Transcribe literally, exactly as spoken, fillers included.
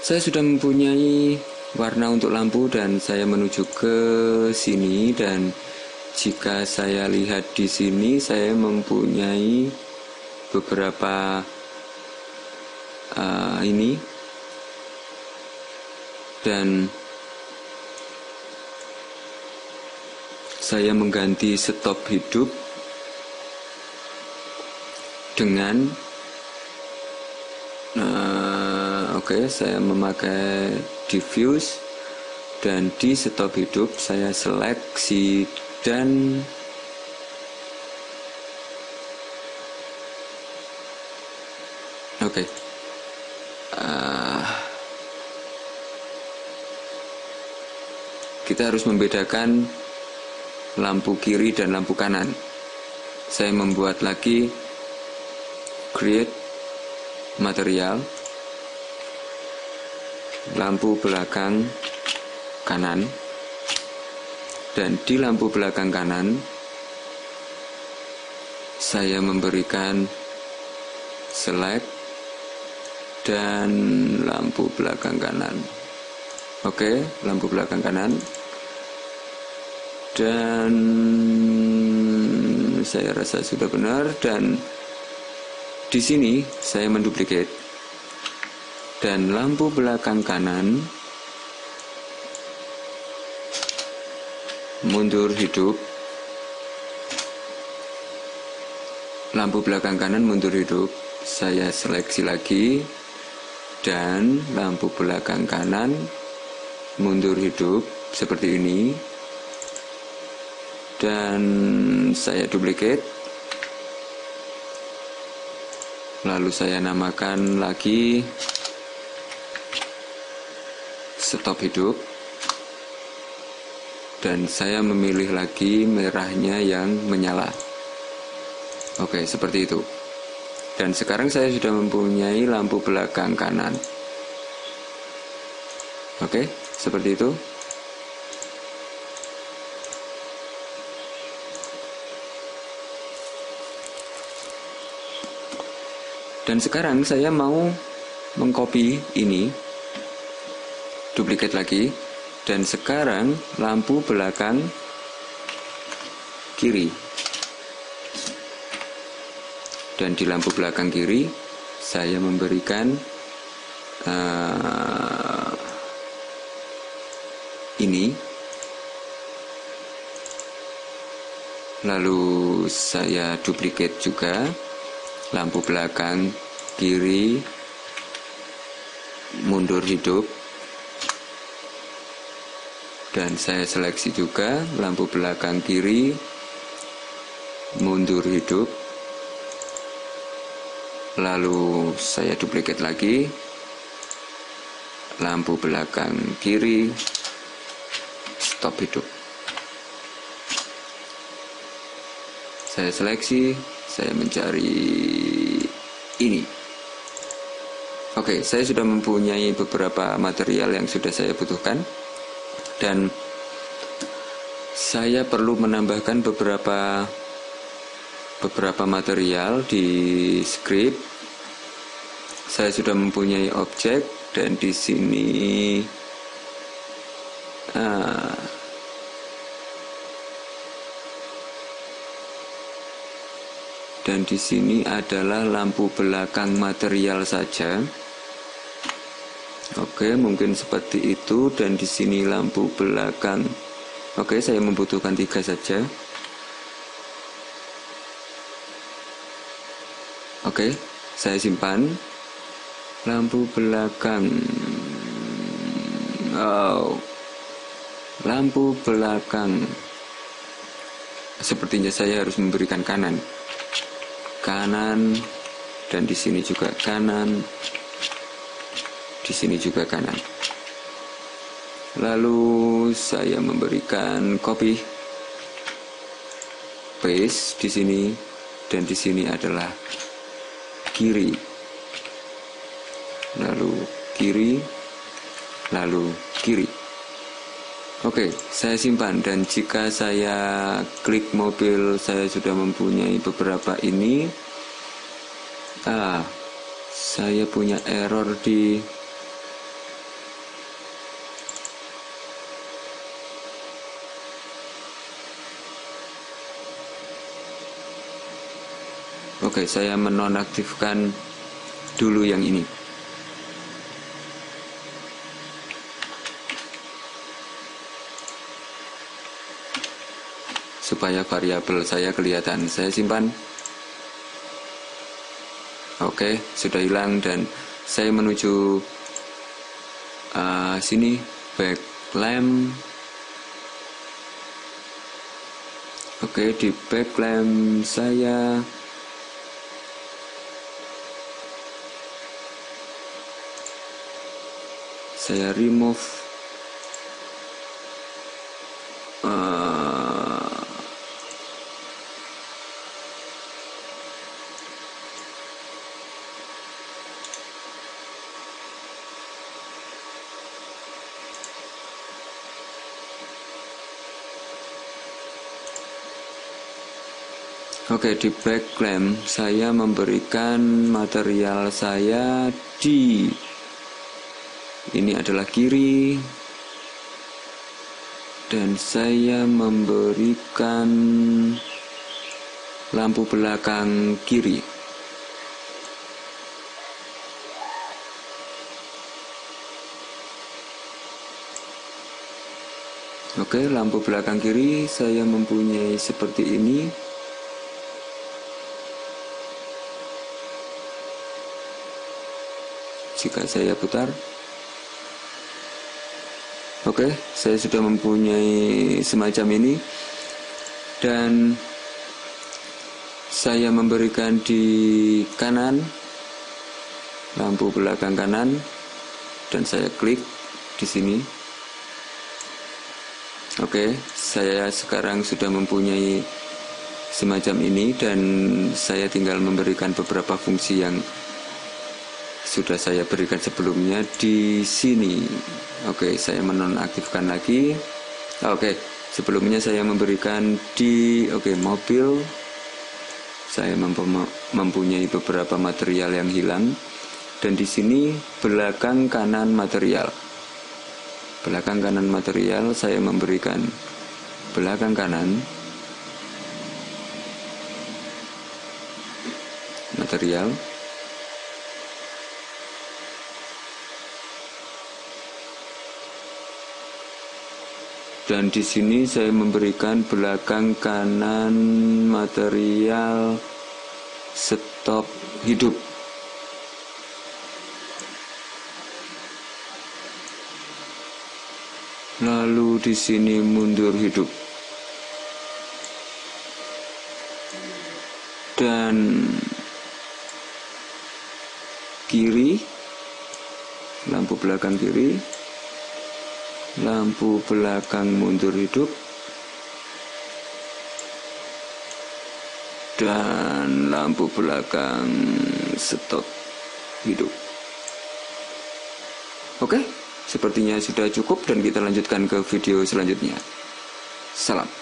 Saya sudah mempunyai warna untuk lampu dan saya menuju ke sini, dan jika saya lihat di sini saya mempunyai beberapa uh, ini, dan saya mengganti stop hidup dengan uh, oke okay, saya memakai diffuse, dan di stop hidup saya seleksi dan oke okay. uh, kita harus membedakan lampu kiri dan lampu kanan. Saya membuat lagi create material, lampu belakang kanan, dan di lampu belakang kanan saya memberikan select dan lampu belakang kanan. Oke, lampu belakang kanan, dan saya rasa sudah benar. Dan di sini saya menduplikat, dan lampu belakang kanan mundur hidup, lampu belakang kanan mundur hidup, saya seleksi lagi, dan lampu belakang kanan mundur hidup seperti ini, dan saya duplikat, lalu saya namakan lagi stop hidup, dan saya memilih lagi merahnya yang menyala. Oke, seperti itu. Dan sekarang saya sudah mempunyai lampu belakang kanan. Oke, seperti itu. Dan sekarang saya mau mengcopy ini, duplikat lagi, dan sekarang lampu belakang kiri, dan di lampu belakang kiri saya memberikan uh, ini, lalu saya duplikat juga lampu belakang kiri mundur hidup, dan saya seleksi juga lampu belakang kiri mundur hidup, lalu saya duplikat lagi lampu belakang kiri stop hidup. Saya seleksi, saya mencari ini. Oke, saya sudah mempunyai beberapa material yang sudah saya butuhkan, dan saya perlu menambahkan beberapa beberapa material di script. Saya sudah mempunyai objek, dan di sini ah, dan di sini adalah lampu belakang material saja. Oke, mungkin seperti itu. Dan di sini lampu belakang. Oke, saya membutuhkan tiga saja. Oke, saya simpan. Lampu belakang. Oh, lampu belakang. Sepertinya saya harus memberikan kanan. Kanan, dan di sini juga kanan, di sini juga kanan. Lalu saya memberikan copy, paste di sini, dan di sini adalah kiri, lalu kiri, lalu kiri. Oke, saya simpan, dan jika saya klik mobil, saya sudah mempunyai beberapa ini. Ah, saya punya error di Oke, saya menonaktifkan dulu yang ini. Supaya variabel saya kelihatan. Saya simpan. Oke, sudah hilang dan saya menuju uh, sini, back lamp. Oke, di back lamp saya saya remove uh, Oke, di back lamp saya memberikan material saya di ini adalah kiri, dan saya memberikan lampu belakang kiri. Oke, lampu belakang kiri saya mempunyai seperti ini. Jika saya putar, oke, saya sudah mempunyai semacam ini, dan saya memberikan di kanan, lampu belakang kanan, dan saya klik di sini. Oke, saya sekarang sudah mempunyai semacam ini, dan saya tinggal memberikan beberapa fungsi yang sudah saya berikan sebelumnya di sini. Oke, saya menonaktifkan lagi. Oke, sebelumnya saya memberikan di oke mobil. Saya mempunyai beberapa material yang hilang, dan di sini belakang kanan material. Belakang kanan material saya memberikan belakang kanan material. Dan di sini saya memberikan belakang kanan material stop hidup. Lalu di sini mundur hidup. Dan kiri, lampu belakang kiri. Lampu belakang mundur hidup, dan lampu belakang stop hidup. Oke, sepertinya sudah cukup dan kita lanjutkan ke video selanjutnya. Salam.